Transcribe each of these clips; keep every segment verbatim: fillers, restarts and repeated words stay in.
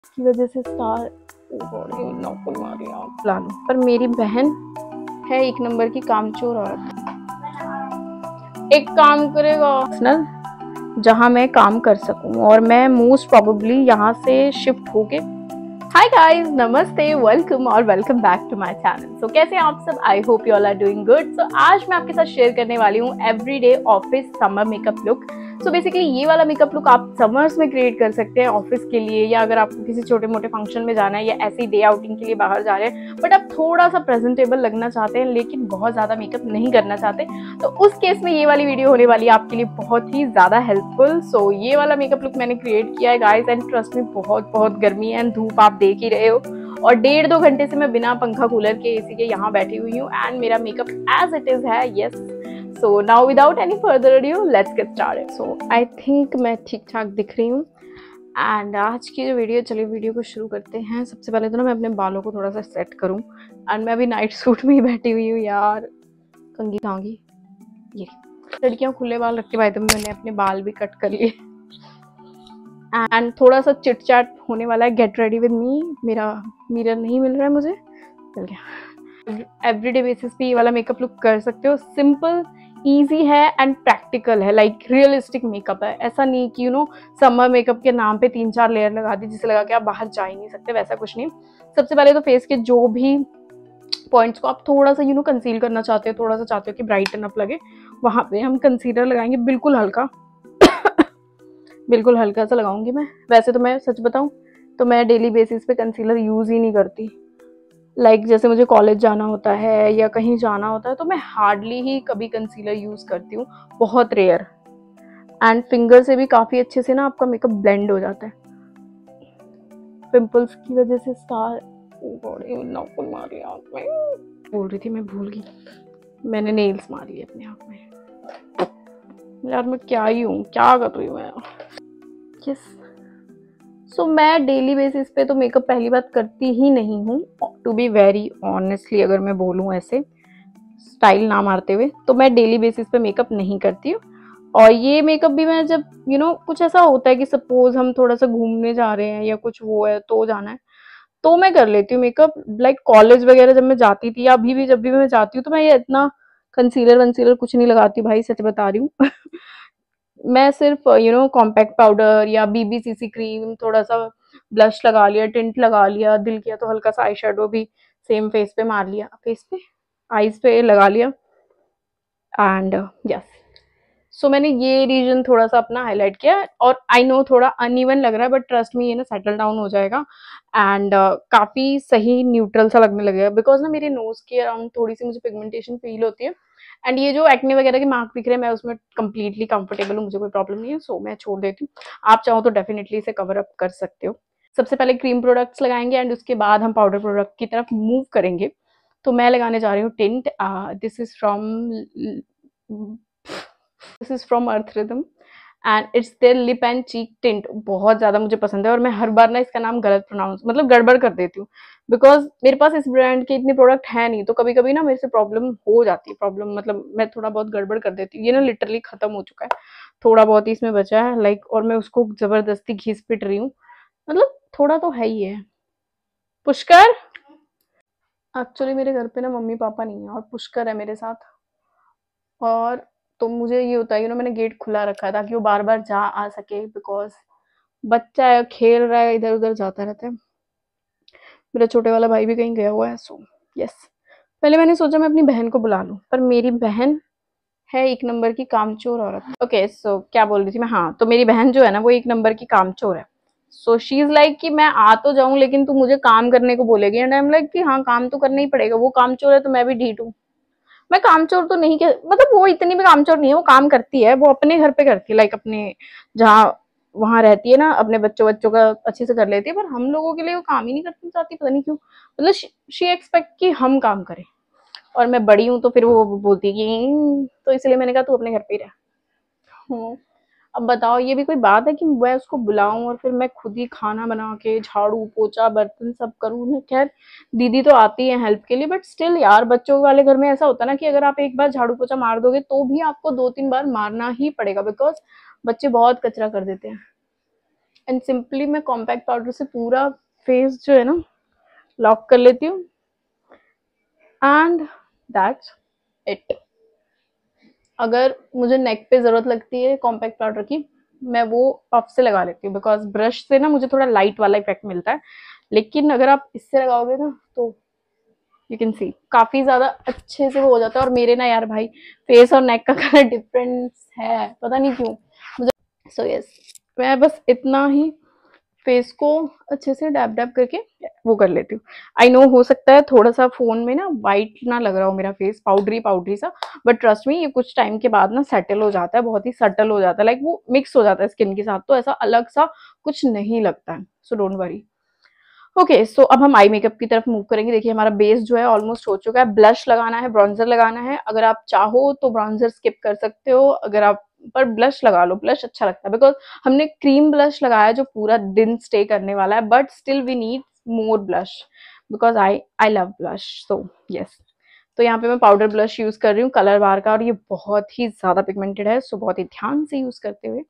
की वजह से स्टार ला लो, पर मेरी बहन है एक नंबर की कामचोर औरत। एक काम करेगा जहां मैं काम कर सकूं, और मैं मोस्ट प्रोबेबली यहाँ से शिफ्ट होके। हाय गाइस, नमस्ते, वेलकम और welcome back to my channel. So कैसे हैं आप सब? I hope you all are doing good. So आज मैं आपके साथ शेयर करने वाली हूँ everyday office summer makeup look. So basically ये वाला मेकअप लुक आप समर्स में क्रिएट कर सकते हैं ऑफिस के लिए, या अगर आपको किसी छोटे मोटे फंक्शन में जाना है या ऐसी डे आउटिंग के लिए बाहर जा रहे हैं, बट आप थोड़ा सा प्रेजेंटेबल लगना चाहते हैं लेकिन बहुत ज़्यादा मेकअप नहीं करना चाहते, तो उस केस में ये वाली वीडियो होने वाली है आपके लिए बहुत ही ज़्यादा हेल्पफुल। सो ये वाला मेकअप लुक मैंने क्रिएट किया है गाइस, एंड ट्रस्ट में बहुत बहुत गर्मी एंड धूप आप देख ही रहे हो, और डेढ़ दो घंटे से मैं बिना पंखा कूलर के एसी के यहाँ बैठी हुई हूँ, एंड मेरा मेकअप एज इट इज है। Yes, so now without any further adieu let's get started. So I think मैं ठीक ठाक दिख रही हूँ, एंड आज की जो वीडियो, चलिए वीडियो को शुरू करते हैं। सबसे पहले तो ना मैं अपने बालों को थोड़ा सा सेट करूँ, एंड मैं अभी नाइट सूट में ही बैठी हुई हूँ यार, कंगी कांगी। ये लड़कियाँ खुले बाल रखती, भाई तो मैंने अपने बाल भी कट कर लिए, एंड थोड़ा सा चिट चैट होने वाला है। Get ready with me. मेरा मिरर नहीं मिल रहा है, मुझे मिल गया। एवरीडे बेसिस पे ये वाला मेकअप लुक कर सकते हो। सिंपल, इजी है एंड प्रैक्टिकल है, लाइक रियलिस्टिक मेकअप है। ऐसा नहीं कि यू नो समर मेकअप के नाम पे तीन चार लेयर लगा दी जिसे लगा के आप बाहर जा ही नहीं सकते, वैसा कुछ नहीं। सबसे पहले तो फेस के जो भी पॉइंट्स को आप थोड़ा सा यू नो कंसील करना चाहते हो, थोड़ा सा चाहते हो कि ब्राइटन अप लगे, वहां पे हम कंसीलर लगाएंगे, बिल्कुल हल्का बिल्कुल हल्का सा लगाऊंगी मैं। वैसे तो मैं सच बताऊं तो मैं डेली बेसिस पे कंसीलर यूज ही नहीं करती। लाइक like, जैसे मुझे कॉलेज जाना होता है या कहीं जाना होता है तो मैं हार्डली ही कभी कंसीलर यूज करती हूँ, बहुत रेयर। एंड फिंगर से भी काफी अच्छे से ना आपका मेकअप ब्लेंड हो जाता है। पिंपल्स की वजह से स्टार मार लिया मैं बोल रही थी, मैं भूल गई, मैंने नेल्स मार लिए अपने आप में। यार मैं क्या ही हूँ, क्या कर रही हूँ मैं। यस, सो मैं डेली बेसिस पे तो मेकअप पहली बात करती ही नहीं हूँ, टू बी वेरी ऑनेस्टली। अगर मैं बोलूँ ऐसे स्टाइल ना मारते हुए, तो मैं डेली बेसिस पे मेकअप नहीं करती हूँ। और ये मेकअप भी मैं जब यू you नो know, कुछ ऐसा होता है कि सपोज हम थोड़ा सा घूमने जा रहे हैं या कुछ वो है तो जाना है, तो मैं कर लेती हूँ मेकअप। लाइक कॉलेज वगैरह जब मैं जाती थी, या अभी भी जब भी मैं जाती हूँ, तो मैं ये इतना कंसीलर वंसीलर कुछ नहीं लगाती भाई, सच बता रही हूँ मैं सिर्फ यू नो कॉम्पैक्ट पाउडर या बीबीसीसी क्रीम, थोड़ा सा ब्लश लगा लिया, टिंट लगा लिया, दिल किया तो हल्का सा आई शेडो भी सेम फेस पे मार लिया, फेस पे आईज पे लगा लिया, एंड यस। सो मैंने ये रीजन थोड़ा सा अपना हाईलाइट किया, और आई नो थोड़ा अनइवन लग रहा है, बट ट्रस्ट मी ये ना सेटल डाउन हो जाएगा, एंड uh, काफी सही न्यूट्रल सा लगने लगेगा। बिकॉज ना मेरे नोज के अराउंड थोड़ी सी मुझे पिगमेंटेशन फील होती है, एंड ये जो एक्ने वगैरह के मार्क दिख रहे हैं, मैं उसमें कंप्लीटली कंफर्टेबल हूँ, मुझे कोई प्रॉब्लम नहीं है। सो so, मैं छोड़ देती हूँ, आप चाहो तो डेफिनेटली इसे कवर अप कर सकते हो। सबसे पहले क्रीम प्रोडक्ट्स लगाएंगे, एंड उसके बाद हम पाउडर प्रोडक्ट की तरफ मूव करेंगे। तो मैं लगाने जा रही हूँ tint. This is from this is from Earth Rhythm, and it's their lip and cheek tint. बहुत ज्यादा मुझे पसंद है, और मैं हर बार ना इसका नाम गलत प्रोनाउंस मतलब गड़बड़ कर देती हूँ, बिकॉज मेरे पास इस ब्रांड के इतने प्रोडक्ट है नहीं, तो कभी कभी ना मेरे से प्रॉब्लम हो जाती है। प्रॉब्लम मतलब मैं थोड़ा बहुत गड़बड़ कर देती हूँ। ये ना लिटरली खत्म हो चुका है, थोड़ा बहुत ही इसमें बचा है, लाइक like, और मैं उसको जबरदस्ती घिस पिट रही हूँ, मतलब थोड़ा तो है ही है। पुष्कर, एक्चुअली मेरे घर पे ना मम्मी पापा नहीं है, और पुष्कर है मेरे साथ, और तो मुझे ये होता है, यू नो मैंने गेट खुला रखा है ताकि वो बार बार जा आ सके, बिकॉज बच्चा है, खेल रहा है, इधर उधर जाता रहता है। मेरा छोटे वाला भाई भी कहीं गया हुआ है। सो यस, पहले मैंने सोचा मैं अपनी बहन को बुला लूं, पर मेरी बहन है एक नंबर की कामचोर औरत। ओके, सो क्या बोल रही थी मैं? हाँ, तो मेरी बहन जो है ना वो एक नंबर की कामचोर है। सो शी इज लाइक कि मैं आ तो जाऊं लेकिन तू मुझे काम करने को बोलेगी, एंड आई एम लाइक कि हाँ काम तो करना ही पड़ेगा, वो कामचोर है तो मैं भी ढीठ हूँ। मैं कामचोर तो नहीं कह, मतलब वो इतनी भी कामचोर नहीं है, वो काम करती है, वो अपने घर पे करती है, लाइक अपने जहाँ वहां रहती है ना, अपने बच्चों बच्चों का अच्छे से कर लेती है, पर हम लोगों के लिए वो काम ही नहीं करना चाहती, पता नहीं क्यों। मतलब शी एक्सपेक्ट कि हम काम करें, और मैं बड़ी हूँ तो फिर वो बोलती है कि, तो इसलिए मैंने कहा तू अपने घर पे ही रह। हूँ। अब बताओ, ये भी कोई बात है कि मैं उसको बुलाऊं और फिर मैं खुद ही खाना बना के झाड़ू पोछा बर्तन सब करूँ? खैर दीदी तो आती है हेल्प के लिए, बट स्टिल यार बच्चों वाले घर में ऐसा होता है ना कि अगर आप एक बार झाड़ू पोछा मार दोगे तो भी आपको दो तीन बार मारना ही पड़ेगा, बिकॉज बच्चे बहुत कचरा कर देते हैं। एंड सिंपली मैं कॉम्पैक्ट पाउडर से पूरा फेस जो है ना लॉक कर लेती हूँ एंड दैट्स इट। अगर मुझे नेक पे ज़रूरत लगती है कॉम्पैक्ट पाउडर की, मैं वो पफ से लगा लेती हूँ, बिकॉज ब्रश से ना मुझे थोड़ा लाइट वाला इफेक्ट मिलता है। लेकिन अगर आप इससे लगाओगे ना तो यू कैन सी काफ़ी ज़्यादा अच्छे से वो हो जाता है। और मेरे ना यार भाई फेस और नेक का कलर डिफरेंस है, पता नहीं क्यों मुझे। सो यस, मैं बस इतना ही फेस को अच्छे से डैब डैब करके वो कर लेती हूँ। आई नो हो सकता है थोड़ा सा फोन में ना वाइट ना लग रहा हो मेरा फेस, पाउडरी पाउडरी सा, बट ट्रस्ट मी ये कुछ टाइम के बाद ना सेटल हो जाता है, बहुत ही सटल हो जाता है, लाइक वो मिक्स हो जाता है स्किन के साथ, तो ऐसा अलग सा कुछ नहीं लगता है। So don't worry. Okay so अब हम आई मेकअप की तरफ मूव करेंगे। देखिए हमारा बेस जो है ऑलमोस्ट हो चुका है। ब्लश लगाना है, ब्रॉन्जर लगाना है। अगर आप चाहो तो ब्रॉन्जर स्किप कर सकते हो, अगर आप पर ब्लश लगा लो, ब्लश अच्छा लगता है बिकॉज हमने क्रीम ब्लश लगाया जो पूरा दिन स्टे करने वाला है, but still we need more blush because I I love blush. So yes, तो यहाँ पे मैं पाउडर ब्लश यूज कर रही हूँ कलर बार का, और ये बहुत ही ज्यादा पिगमेंटेड है, सो बहुत ही ध्यान से यूज करते हुए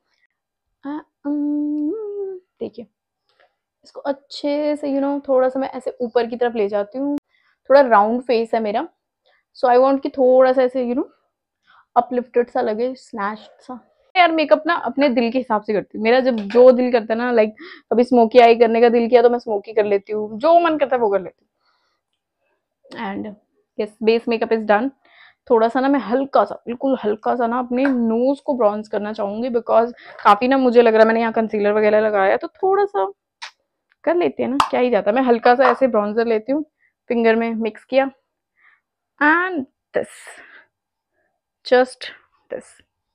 देखिए इसको अच्छे से यू you नो know, थोड़ा सा मैं ऐसे ऊपर की तरफ ले जाती हूँ। थोड़ा राउंड फेस है मेरा, सो आई वांट कि थोड़ा सा ऐसे यू नो अपलिफ्टेड सा लगे, स्नैच्ड सा। यार मेकअप ना अपने दिल के हिसाब से करती हूँ, मेरा जब जो दिल करता है ना, लाइक कभी स्मोकी आई करने का दिल किया तो मैं स्मोकी कर लेती हूँ, जो मन करता है वो कर लेती हूँ। And yes, base makeup is done. थोड़ा सा ना मैं हल्का सा, बिल्कुल हल्का सा ना अपने नोज को ब्रॉन्ज करना चाहूंगी, बिकॉज काफी ना मुझे लग रहा है मैंने यहाँ कंसीलर वगैरह लगाया, तो थोड़ा सा कर लेते हैं ना, क्या ही जाता है। मैं हल्का सा ऐसे ब्रॉन्जर लेती हूँ, फिंगर में मिक्स किया एंड दिस, जस्ट दिस,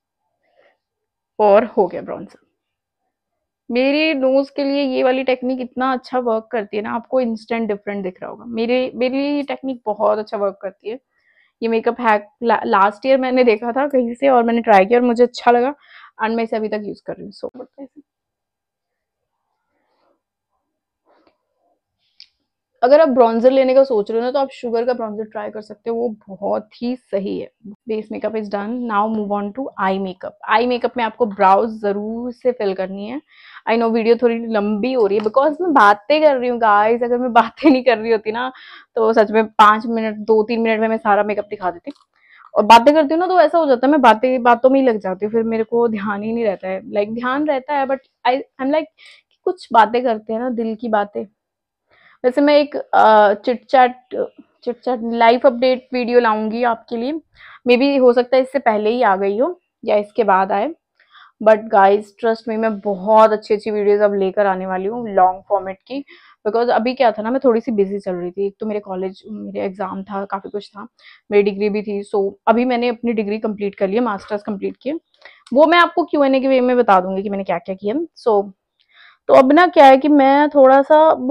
और हो गया ब्रॉन्जर। मेरी नोज के लिए ये वाली टेक्निक इतना अच्छा वर्क करती है ना, आपको इंस्टेंट डिफरेंट दिख रहा होगा। मेरे मेरे लिए ये टेक्निक बहुत अच्छा वर्क करती है। ये मेकअप हैक ला, लास्ट ईयर मैंने देखा था कहीं से और मैंने ट्राई किया और मुझे अच्छा लगा, एंड मैं इसे अभी तक यूज कर रही हूँ। सो अगर आप ब्रॉन्जर लेने का सोच रहे हो ना, तो आप शुगर का ब्रॉन्जर ट्राई कर सकते हो, वो बहुत ही सही है। Base makeup is done, now move on to eye makeup. Eye makeup में आपको ब्राउज जरूर से फिल करनी है। आई नो वीडियो थोड़ी लंबी हो रही है बिकॉज मैं बातें कर रही हूँ गाइस, अगर मैं बातें नहीं कर रही होती ना तो सच में पांच मिनट दो तीन मिनट में मैं सारा मेकअप दिखा देती। और बातें करती हूँ ना तो ऐसा हो जाता है मैं बातें बातों में ही लग जाती हूँ, फिर मेरे को ध्यान ही नहीं रहता है। लाइक ध्यान रहता है but I I am like कुछ बातें करते हैं ना, दिल की बातें। वैसे मैं एक chit chat chit chat life update video लाऊंगी आपके लिए, मे बी हो सकता है इससे पहले ही आ गई हो या इसके बाद आए, बट गाइस ट्रस्ट में मैं बहुत अच्छी अच्छी वीडियोस अब लेकर आने वाली हूँ लॉन्ग फॉर्मेट की। बिकॉज अभी क्या था ना, मैं थोड़ी सी बिजी चल रही थी, एक तो मेरे कॉलेज मेरे एग्जाम था, काफी कुछ था, मेरी डिग्री भी थी। सो so, अभी मैंने अपनी डिग्री कंप्लीट कर ली है, मास्टर्स कंप्लीट किए, वो मैं आपको क्यू एन ए के वे में बता दूंगी कि मैंने क्या क्या किया। सो so, तो अब ना क्या है कि मैं थोड़ा सा अब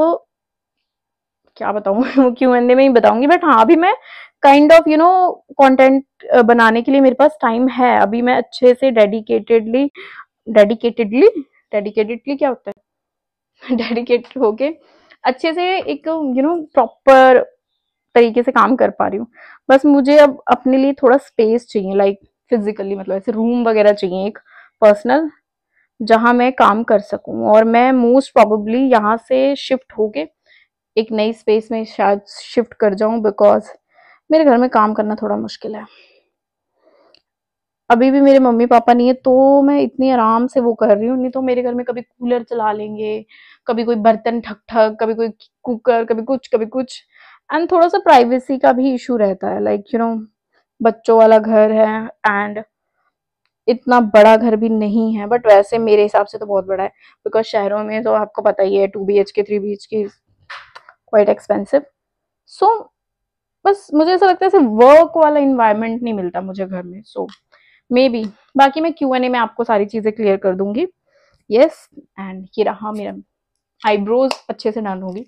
क्या बताऊँ वो क्यू एन ए में ही बताऊंगी, बट हाँ अभी मैं kind of you know content बनाने के लिए मेरे पास टाइम है। अभी मैं अच्छे से डेडिकेटेडली डेडिकेटेडली डेडिकेटेडली क्या होता है डेडिकेट होके अच्छे से एक यू नो प्रॉपर तरीके से काम कर पा रही हूँ। बस मुझे अब अपने लिए थोड़ा स्पेस चाहिए, लाइक फिजिकली, मतलब ऐसे रूम वगैरह चाहिए एक पर्सनल, जहां मैं काम कर सकूं। और मैं मोस्ट प्रोबेबली यहाँ से शिफ्ट होके एक नई स्पेस में शायद शिफ्ट कर जाऊं, बिकॉज मेरे घर में काम करना थोड़ा मुश्किल है। अभी भी मेरे मम्मी पापा नहीं है तो मैं इतनी आराम से वो कर रही हूँ, नहीं तो मेरे घर में कभी कूलर चला लेंगे, कभी कोई बर्तन ठक ठक, कभी कोई कुकर, कभी कुछ कभी कुछ। एंड थोड़ा सा प्राइवेसी का भी इशू रहता है, लाइक यू नो बच्चों वाला घर है एंड इतना बड़ा घर भी नहीं है, बट वैसे मेरे हिसाब से तो बहुत बड़ा है, बिकॉज शहरों में तो आपको पता ही है two B H K three B H K quite expensive. So बस मुझे ऐसा लगता है ऐसे वर्क वाला इन्वायरमेंट नहीं मिलता मुझे घर में। सो मे बी बाकी मैं क्यू एन ए में आपको सारी चीजें क्लियर कर दूंगी। यस, एंड ये रहा मेरा आईब्रोज अच्छे से डन होगी।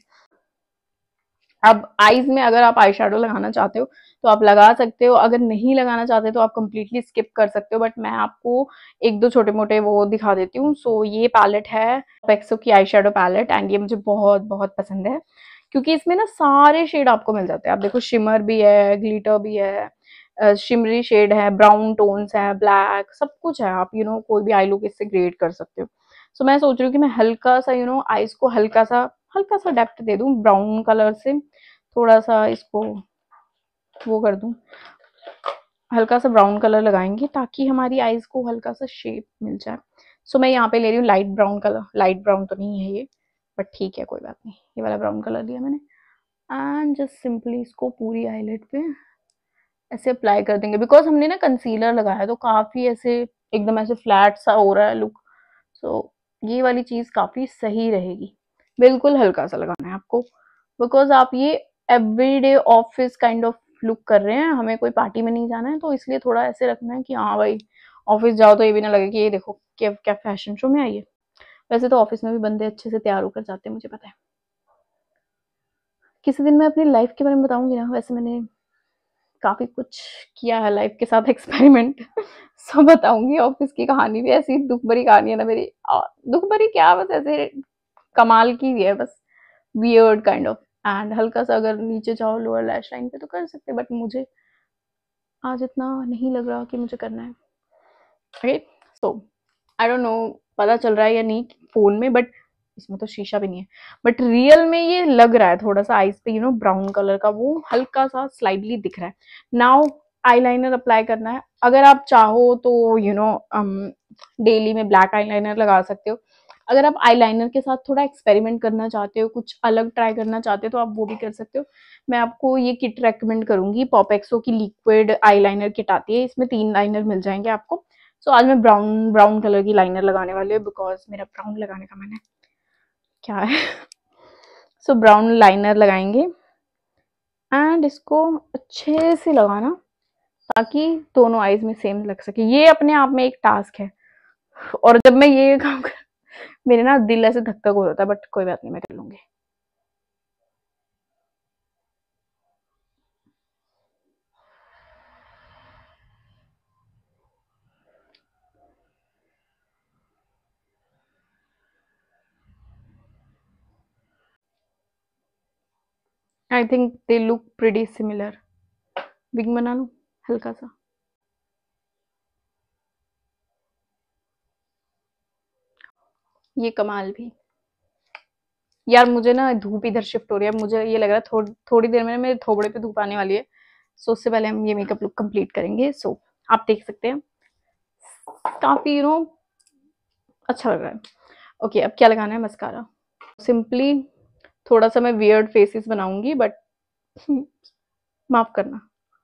अब आईज में अगर आप आई शेडो लगाना चाहते हो तो आप लगा सकते हो, अगर नहीं लगाना चाहते तो आप कंप्लीटली स्किप कर सकते हो, बट मैं आपको एक दो छोटे मोटे वो दिखा देती हूँ। सो ये पैलेट है पेक्सो की आई शेडो पैलेट, एंड ये मुझे बहुत बहुत पसंद है क्योंकि इसमें ना सारे शेड आपको मिल जाते हैं। आप देखो शिमर भी है, ग्लिटर भी है, शिमरी शेड है, ब्राउन टोन्स है, ब्लैक, सब कुछ है। आप यू you नो know, कोई भी आई लुक इससे क्रिएट कर सकते हो। सो मैं सोच रही हूँ कि मैं हल्का सा यू नो आईज को हल्का सा हल्का सा डेप्थ दे दूँ ब्राउन कलर से, थोड़ा सा इसको वो कर दूँ, हल्का सा ब्राउन कलर लगाएंगे ताकि हमारी आईज को हल्का सा शेप मिल जाए। सो so, मैं यहाँ पे ले रही हूँ light brown colour, light brown तो नहीं है ये बट ठीक है कोई बात नहीं, ये वाला ब्राउन कलर लिया मैंने एंड जस्ट सिंपली इसको पूरी आईलिड पे ऐसे अप्लाई कर देंगे। बिकॉज हमने ना कंसीलर लगाया है तो काफी ऐसे एकदम ऐसे फ्लैट सा हो रहा है लुक, सो so, ये वाली चीज काफी सही रहेगी। बिल्कुल हल्का सा लगाना है आपको, बिकॉज आप ये everyday office kind of look कर रहे हैं, हमें कोई पार्टी में नहीं जाना है, तो इसलिए थोड़ा ऐसे रखना है कि हाँ भाई ऑफिस जाओ तो ये भी ना लगे कि ये देखो क्या क्या फैशन शो में आई है। वैसे तो ऑफिस में भी बंदे अच्छे से तैयार होकर जाते हैं, मुझे पता है। किसी दिन मैं अपनी लाइफ के बारे में बताऊंगी ना, वैसे मैंने काफी कुछ किया है लाइफ के साथ एक्सपेरिमेंट सब बताऊंगी। ऑफिस की कहानी भी ऐसी दुख भरी कहानी है ना मेरी, दुख भरी क्या बस ऐसे कमाल की भी है, बस वियर्ड काइंड ऑफ। एंड हल्का सा अगर नीचे जाओ लोअर लैश लाइन पे तो कर सकते, बट मुझे आज इतना नहीं लग रहा कि मुझे करना है। Okay so I don't know पता चल रहा है या नहीं फोन में, बट इसमें तो शीशा भी नहीं है, बट रियल में ये लग रहा है थोड़ा सा आईज पे यू नो ब्राउन कलर का वो हल्का सा स्लाइडली दिख रहा है। नाउ आईलाइनर अप्लाई करना है। अगर आप चाहो तो यू नो डेली में ब्लैक आईलाइनर लगा सकते हो। अगर आप आईलाइनर के साथ थोड़ा एक्सपेरिमेंट करना चाहते हो, कुछ अलग ट्राई करना चाहते हो तो आप वो भी कर सकते हो। मैं आपको ये किट रेकमेंड करूंगी, पॉपेक्सो की लिक्विड आईलाइनर किट आती है, इसमें तीन लाइनर मिल जाएंगे आपको। सो so, आज मैं ब्राउन ब्राउन कलर की लाइनर लगाने वाली हूँ बिकॉज मेरा ब्राउन लगाने का मन है, क्या है। सो ब्राउन लाइनर लगाएंगे एंड इसको अच्छे से लगाना ताकि दोनों आईज में सेम लग सके। ये अपने आप में एक टास्क है, और जब मैं ये काम कर मेरे ना दिल ऐसे धक धक हो जाता है, बट कोई बात नहीं मैं कर लूंगी। I think they look pretty similar. Wing बना लूं हल्का सा। ये कमाल भी यार, मुझे ना धूप इधर शिफ्ट हो रही है, मुझे ये लग रहा है थो, थोड़ी देर में मेरे थोबड़े पे धूप आने वाली है। सो उससे पहले हम ये मेकअप लुक कंप्लीट करेंगे। सो आप देख सकते हैं काफी यू नो अच्छा लग रहा है। ओके अब क्या लगाना है, मस्कारा। सिंपली थोड़ा सा मैं वियर्ड फेसेस बनाऊंगी, बट माफ करना।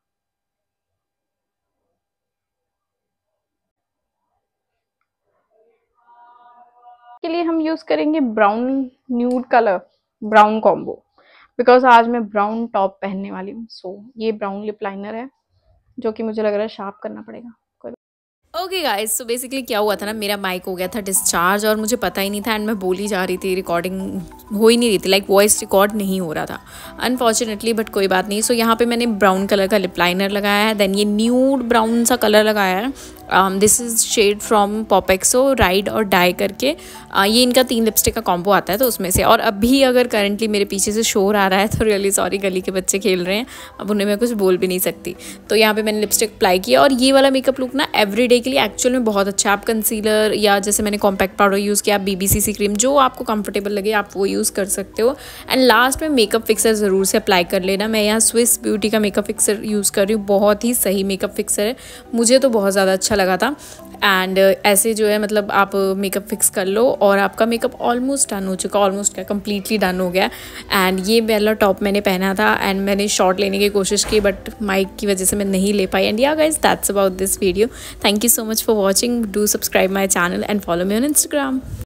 के लिए हम यूज करेंगे brown nude colour, brown combo, because आज मैं ब्राउन टॉप पहनने वाली हूँ। सो so, ये ब्राउन लिप लाइनर है जो कि मुझे लग रहा है शार्प करना पड़ेगा। ओके गाइस, सो बेसिकली क्या हुआ था ना, मेरा माइक हो गया था डिस्चार्ज और मुझे पता ही नहीं था एंड मैं बोली जा रही थी, रिकॉर्डिंग हो ही नहीं रही थी, लाइक वॉइस रिकॉर्ड नहीं हो रहा था अनफॉर्चुनेटली, बट कोई बात नहीं। सो so, यहाँ पे मैंने ब्राउन कलर का लिप लाइनर लगाया है, देन ये न्यूड ब्राउन सा कलर लगाया है। This is shade from Popxo ride और डाई करके, uh, ये इनका तीन लिपस्टिक का कॉम्बो आता है तो उसमें से। और अभी अगर करंटली मेरे पीछे से शोर आ रहा है तो रियली सॉरी, गली के बच्चे खेल रहे हैं, अब उन्हें मैं कुछ बोल भी नहीं सकती। तो यहाँ पे मैंने लिपस्टिक अप्लाई किया और ये वाला मेकअप लुक ना एवरी डे के लिए एक्चुअल में बहुत अच्छा है। आप कंसीलर या जैसे मैंने कॉम्पैक्ट पाउडर यूज़ किया, आप बीबीसीसी क्रीम, जो आपको कंफर्टेबल लगे आप वो यूज़ कर सकते हो। एंड लास्ट में मेकअप फिक्सर ज़रूर से अप्लाई कर लेना। मैं यहाँ स्विस ब्यूटी का मेकअप फिक्सर यूज़ कर रही हूँ, बहुत ही सही मेकअप फिक्सर है, मुझे तो बहुत ज़्यादा अच्छा लगा था। एंड uh, ऐसे जो है मतलब आप मेकअप फिक्स कर लो और आपका मेकअप ऑलमोस्ट डन हो चुका, ऑलमोस्ट क्या कम्प्लीटली डन हो गया। एंड ये वाला टॉप मैंने पहना था एंड मैंने शॉर्ट लेने की कोशिश की, बट माइक की वजह से मैं नहीं ले पाई। एंड या guys, that's about this video. Thank you so much for watching, do subscribe my channel and follow me on Instagram.